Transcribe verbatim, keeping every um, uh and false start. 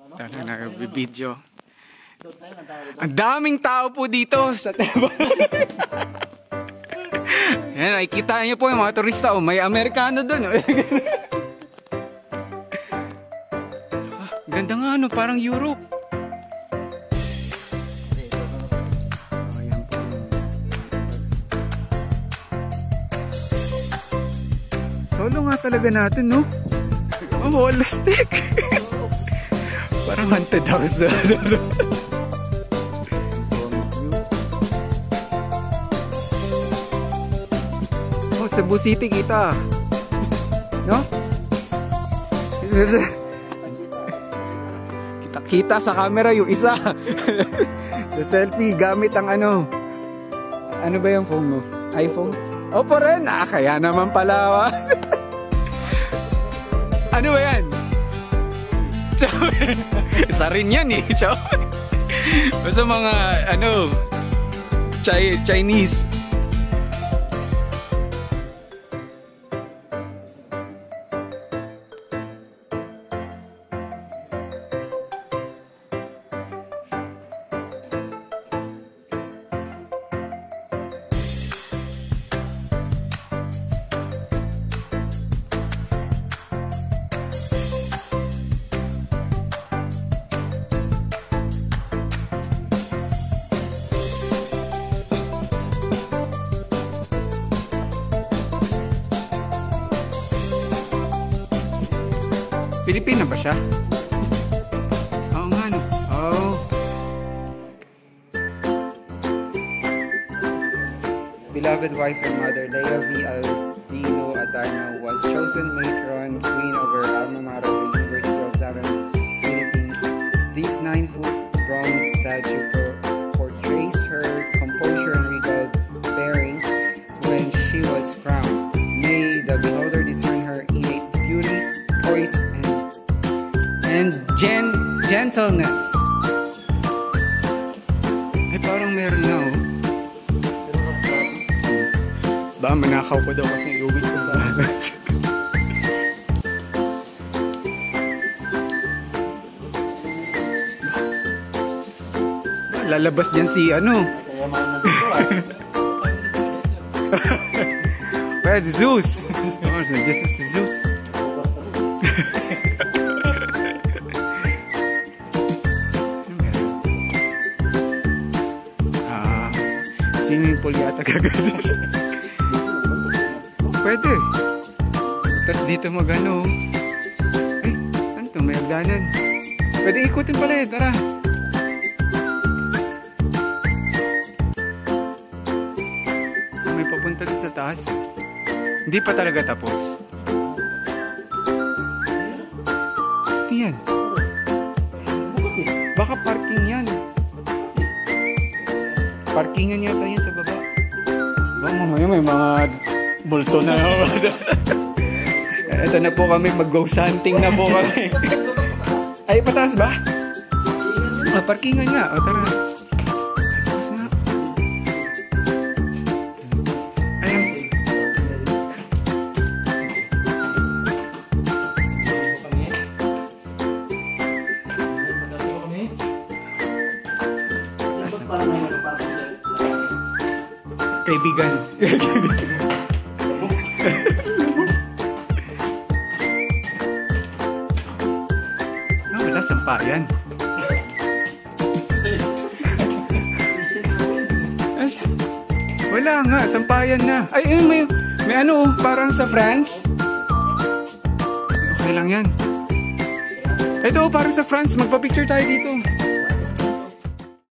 Tara, nag-video. Ang daming tao po dito sa Tebo. Yan, nakikita niyo po yung mga turista. Oh, may Amerikano doon. Oh. Ah, ganda nga, no? Parang Europe. Solo nga talaga natin, no? Oh, wala stick. Parang haunted house na. Oh, Cebu City kita. No? Kita-kita sa camera yung isa. Sa selfie gamit ang ano. Ano ba yung phone mo? iPhone? Opo rin. Ah, kaya naman pala. Ano ba yan? Isa rin yan eh. Basta mga ano Chi Chinese. Pilipina ba siya? Oo nga no. Oh. Beloved wife and mother, Leah V. Aldino Adano was chosen matron queen of her alma mater, the University of Southern Philippines. This nine-foot bronze statue portrays her composure and regal bearing when she was crowned. May the beholder discern her innate beauty, poise, and gen gentleness. Ay, parang meron na, oh. Baka manakaw ko daw kasi iuwi ko sa alat. Lalabas dyan si ano. Where is Zeus? Oh, just si Zeus. Swimming pool yata gagawin. Pwede. Tapos dito magano. Eh, ano to? May hagdanan. Pwede ikutin pala eh. Tara. May papunta din sa taas. Hindi pa talaga tapos. Yan. Baka parking yan. Parkingan yata yan sa baba. Ba, mamaya may mga bulto na. Ito na po kami, mag-ghost hunting na po kami. Ay, pataas ba? Ah, parkingan nga. O, tara. Pataas na. Ayan. Kaibigan. Ah, wala sampayan. Wala nga, sampayan na. Ay, ay may, may ano, parang sa France. Okay lang yan. Ito, parang sa France. Magpa-picture tayo dito.